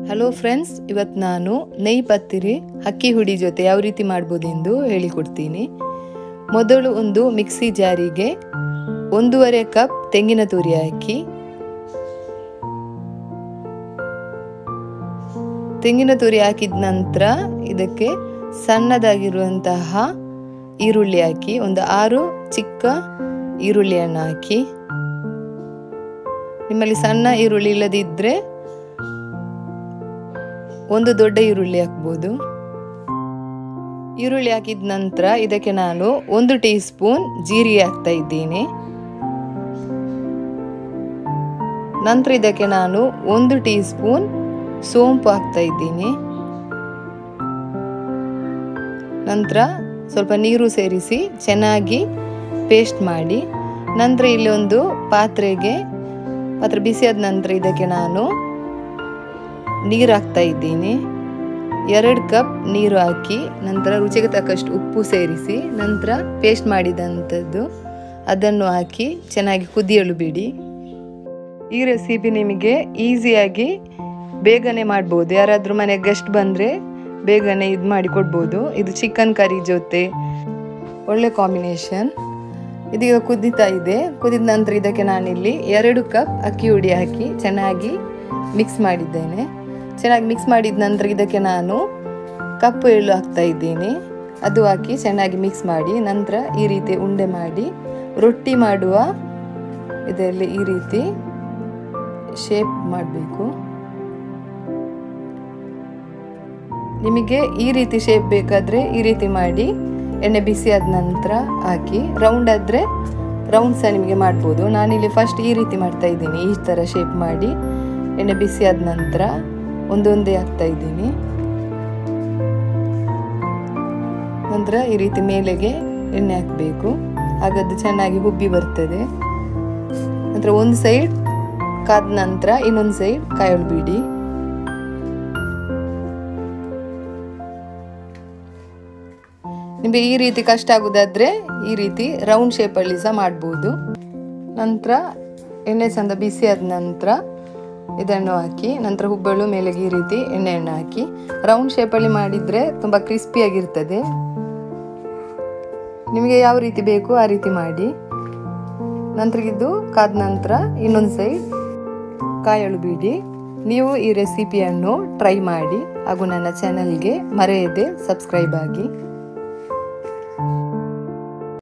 Hello friends, ಇವತ್ತು ನಾನು ನೆಯ್ ಪತ್ತಿರಿ ಅಕ್ಕಿ ಹುಡಿ ಜೊತೆ ಯಾವ ರೀತಿ ಮಾಡ್ಬೋದೆಂದು ಹೇಳಿಕೊಡ್ತೀನಿ. ಮೊದಲು ಒಂದು ಮಿಕ್ಸಿ ಜಾರಿಗೆ 1.5 ಕಪ್ ತೆಂಗಿನ ತುರಿ ಹಾಕಿ, ತೆಂಗಿನ ತುರಿ ಹಾಕಿದ ನಂತರ ಇದಕ್ಕೆ ಸಣ್ಣದಾಗಿರುವಂತಹ ಈರುಳ್ಳಿ ಹಾಕಿ, ಒಂದು 6 ಚಿಕ್ಕ ಈರುಳ್ಳಿಯನ್ನು ಹಾಕಿ. ನಿಮ್ಮಲ್ಲಿ ಸಣ್ಣ ಈರುಳ್ಳಿ ಇಲ್ಲದಿದ್ದರೆ ಒಂದು ದೊಡ್ಡ ಈರುಳ್ಳಿ ಹಾಕ್ಬೋದು. ಈರುಳ್ಳಿ ಹಾಕಿದ ನಂತರ ಇದಕ್ಕೆ ನಾನು 1 ಟೀ ಸ್ಪೂನ್ ಜೀರಿಗೆ ಹಾಕ್ತಾ ಇದ್ದೀನಿ. ನಂತರ ಇದಕ್ಕೆ ನಾನು 1 ಟೀ ಸ್ಪೂನ್ ಸೋಂಪು ಹಾಕ್ತಾ ಇದ್ದೀನಿ. ನಂತರ ಸ್ವಲ್ಪ ನೀರು ಸೇರಿಸಿ ಚೆನ್ನಾಗಿ ಪೇಸ್ಟ್ ಮಾಡಿ, ನಂತರ ಇಲ್ಲಿ ಒಂದು ಪಾತ್ರೆ ಬಿಸಿಯಾದ ನಂತರ ಇದಕ್ಕೆ ನಾನು ನೀರು ಹಾಕ್ತಾ ಇದ್ದೀನಿ. 2 ಕಪ್ ನೀರು ಹಾಕಿ, ನಂತರ ರುಚಿಗೆ ತಕ್ಕಷ್ಟು ಉಪ್ಪು ಸೇರಿಸಿ, ನಂತರ ಪೇಸ್ಟ್ ಮಾಡಿದಂಥದ್ದು ಅದನ್ನು ಹಾಕಿ ಚೆನ್ನಾಗಿ ಕುದಿಯಲು ಬಿಡಿ. ಈ ರೆಸಿಪಿ ನಿಮಗೆ ಈಸಿಯಾಗಿ ಬೇಗನೆ ಮಾಡ್ಬೋದು. ಯಾರಾದರೂ ಮನೆಗೆ ಗೆಸ್ಟ್ ಬಂದರೆ ಬೇಗನೆ ಇದು ಮಾಡಿ ಕೊಡ್ಬೋದು. ಇದು ಚಿಕನ್ ಕರಿ ಜೊತೆ ಒಳ್ಳೆ ಕಾಂಬಿನೇಷನ್. ಇದೀಗ ಕುದೀತಾ ಇದೆ. ಕುದಿದ ನಂತರ ಇದಕ್ಕೆ ನಾನಿಲ್ಲಿ 2 ಕಪ್ ಅಕ್ಕಿ ಹುಡಿ ಹಾಕಿ ಚೆನ್ನಾಗಿ ಮಿಕ್ಸ್ ಮಾಡಿದ್ದೇನೆ. ಚೆನ್ನಾಗಿ ಮಿಕ್ಸ್ ಮಾಡಿದ ನಂತರ ಇದಕ್ಕೆ ನಾನು ಕಪ್ಪು ಎಳ್ಳು ಹಾಕ್ತಾ ಇದ್ದೀನಿ. ಅದು ಹಾಕಿ ಚೆನ್ನಾಗಿ ಮಿಕ್ಸ್ ಮಾಡಿ, ನಂತರ ಈ ರೀತಿ ಉಂಡೆ ಮಾಡಿ ರೊಟ್ಟಿ ಮಾಡುವ ಇದರಲ್ಲಿ ಈ ರೀತಿ ಶೇಪ್ ಮಾಡಬೇಕು. ನಿಮಗೆ ಈ ರೀತಿ ಶೇಪ್ ಬೇಕಾದರೆ ಈ ರೀತಿ ಮಾಡಿ ಎಣ್ಣೆ ಬಿಸಿ ಆದ ನಂತರ ಹಾಕಿ. ರೌಂಡ್ ಆದರೆ ರೌಂಡ್ ಸಹ ನಿಮಗೆ ಮಾಡ್ಬೋದು. ನಾನಿಲ್ಲಿ ಫಸ್ಟ್ ಈ ರೀತಿ ಮಾಡ್ತಾ ಇದ್ದೀನಿ. ಈ ಥರ ಶೇಪ್ ಮಾಡಿ ಎಣ್ಣೆ ಬಿಸಿ ಆದ ನಂತರ ಒಂದೊಂದೇ ಹಾಕ್ತಾ ಇದ್ದೀನಿ. ನಂತರ ಈ ರೀತಿ ಮೇಲೆಗೆ ಎಣ್ಣೆ ಹಾಕಬೇಕು, ಹಾಗದು ಚೆನ್ನಾಗಿ ಹುಬ್ಬಿ ಬರ್ತದೆ. ನಂತರ ಒಂದು ಸೈಡ್ ಕಾದ ನಂತರ ಇನ್ನೊಂದು ಸೈಡ್ ಕಾಯಲು ಬಿಡಿ. ನಿಮಗೆ ಈ ರೀತಿ ಕಷ್ಟ ಆಗೋದಾದ್ರೆ ಈ ರೀತಿ ರೌಂಡ್ ಶೇಪಲ್ಲಿ ಸಹ ಮಾಡ್ಬೋದು. ನಂತರ ಎಣ್ಣೆ ಚಂದ ಬಿಸಿ ಆದ ನಂತರ ಇದನ್ನು ಹಾಕಿ, ನಂತರ ಹುಬ್ಬಳ್ಳು ಮೇಲೆಗೆ ಈ ರೀತಿ ಎಣ್ಣೆಯನ್ನು ಹಾಕಿ ರೌಂಡ್ ಶೇಪಲ್ಲಿ ಮಾಡಿದರೆ ತುಂಬ ಕ್ರಿಸ್ಪಿಯಾಗಿರ್ತದೆ. ನಿಮಗೆ ಯಾವ ರೀತಿ ಬೇಕು ಆ ರೀತಿ ಮಾಡಿ. ನಂತರ ಇದು ಕಾದ ನಂತರ ಇನ್ನೊಂದು ಸೈಡ್ ಕಾಯಲು ಬಿಡಿ. ನೀವು ಈ ರೆಸಿಪಿಯನ್ನು ಟ್ರೈ ಮಾಡಿ ಹಾಗೂ ನನ್ನ ಚಾನಲ್ಗೆ ಮರೆಯದೆ ಸಬ್ಸ್ಕ್ರೈಬ್ ಆಗಿ.